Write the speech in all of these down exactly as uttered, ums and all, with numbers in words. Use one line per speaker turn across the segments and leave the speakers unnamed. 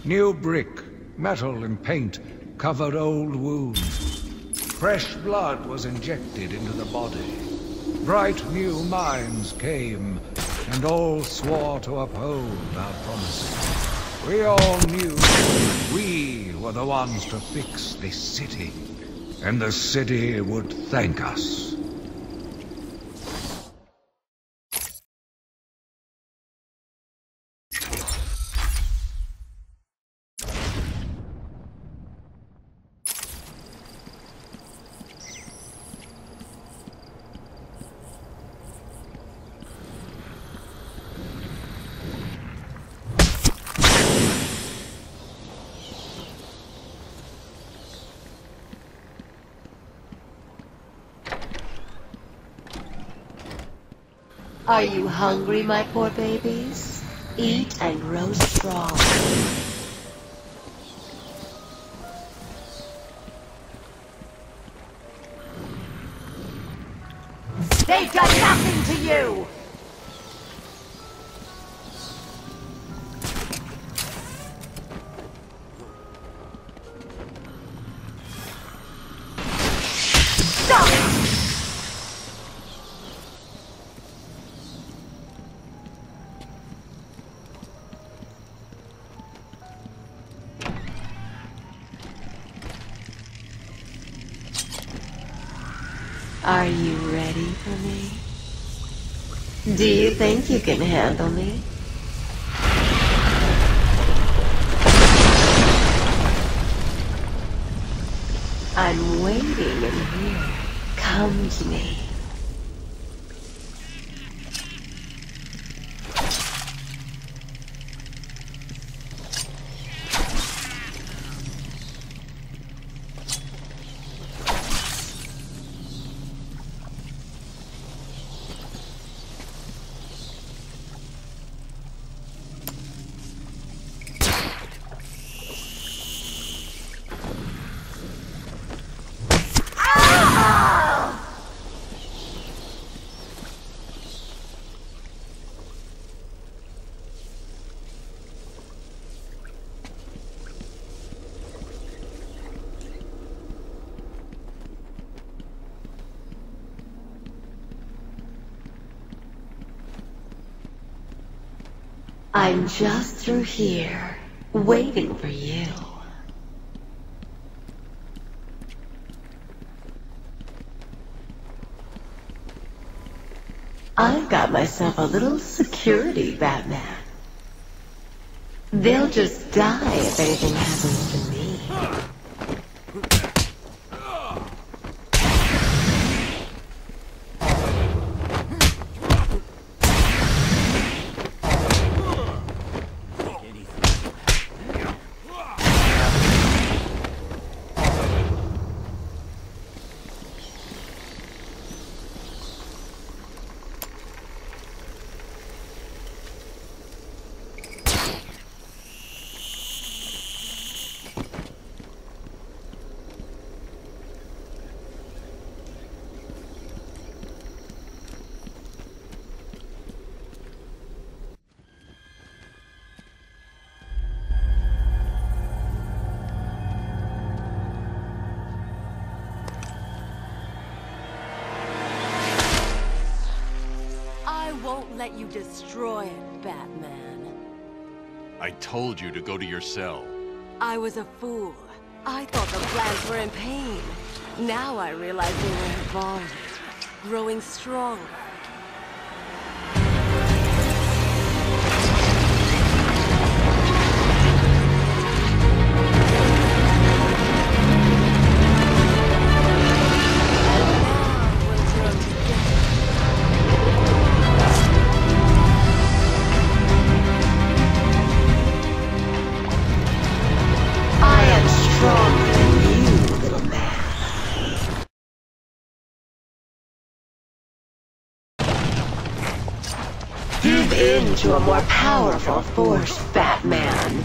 New brick, metal and paint covered old wounds. Fresh blood was injected into the body. Bright new minds came, and all swore to uphold our promises. We all knew we were the ones to fix this city, and the city would thank us.
Are you hungry, my poor babies? Eat and grow strong. They've done nothing to you! Are you ready for me? Do you think you can handle me? I'm waiting in here. Come to me. I'm just through here, waiting for you. I've got myself a little security, Batman. They'll just die if anything happens to me. Let you destroy it, Batman.
I told you to go to your cell.
I was a fool. I thought the plans were in pain. Now I realize they were evolving, growing stronger. Give in to a more powerful force, Batman.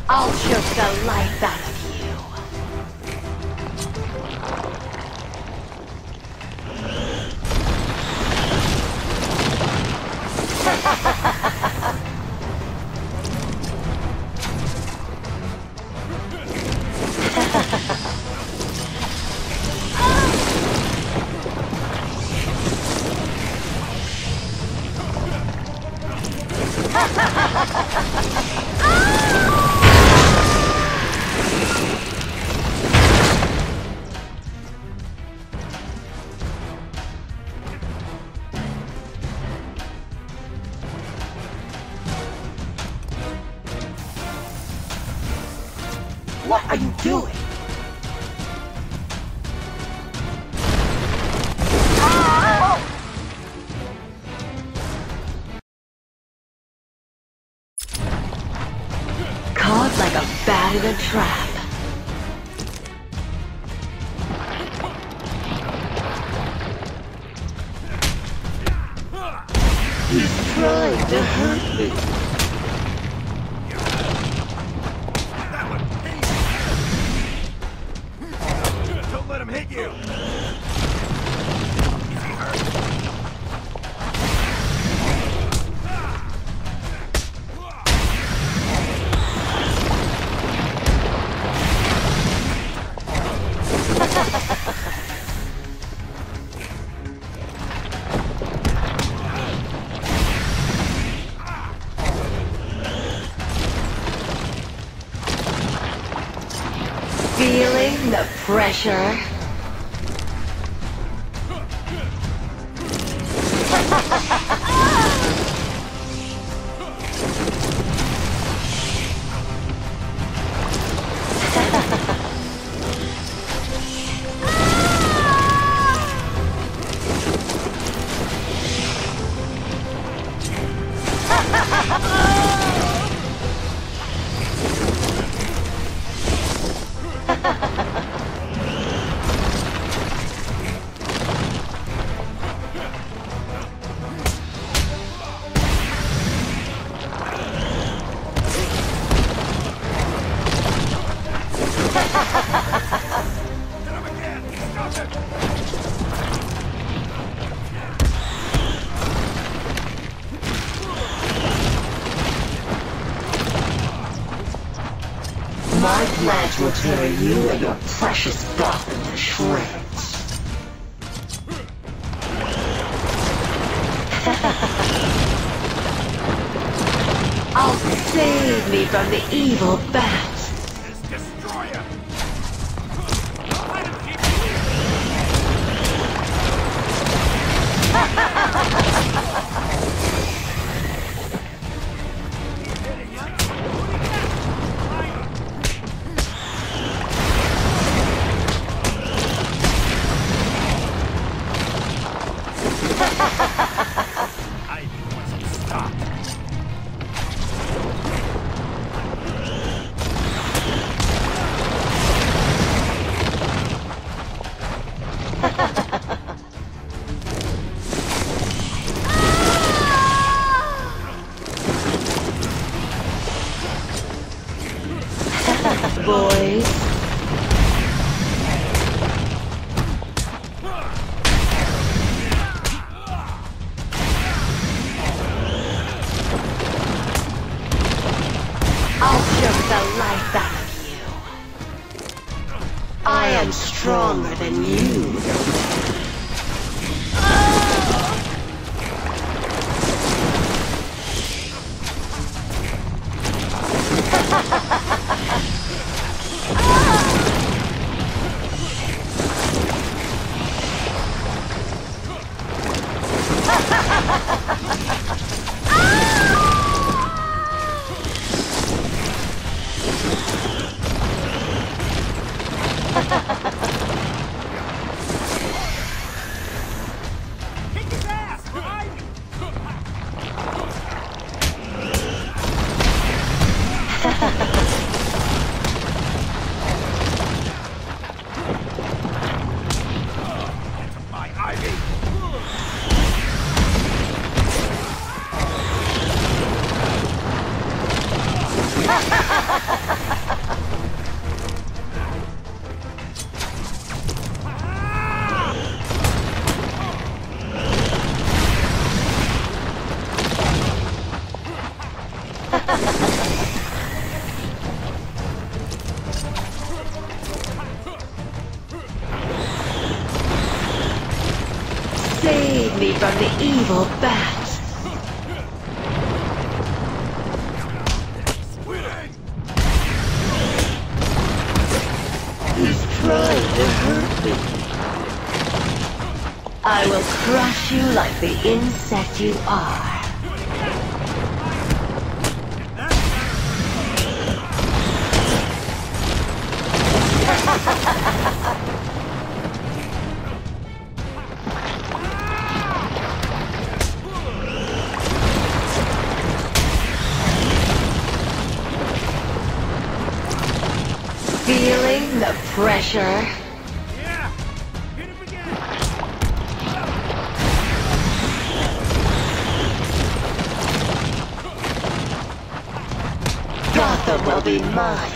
I'll choke the life out of you.
What are you doing?
Caught like a bat in a trap.
He's trying to hurt me.
Don't let him hit you!
Feeling the pressure?
My blades will tear you and your precious buff into shreds.
I'll save me from the evil bat.
This destroyer! I want some stop.
Boys. I'll choke the life out of you. I am stronger than you.
evil bat. He's trying to hurt me. I will crush you like the insect you are. Feeling the pressure?
Yeah! Hit him again!
Gotham will be mine.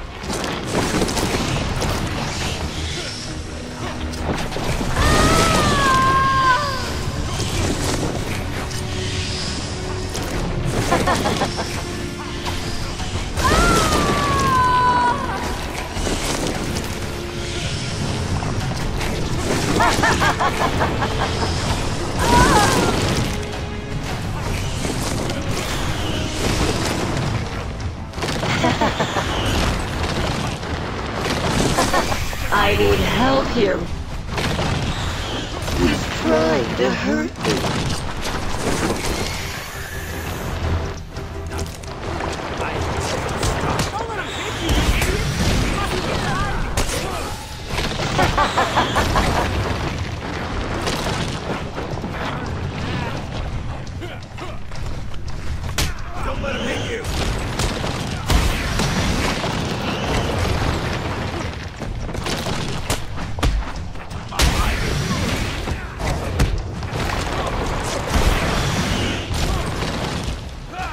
I need help here. He's trying to hurt me.
Don't let him hit you!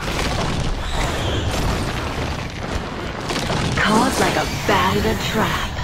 Caught like a bat in a trap.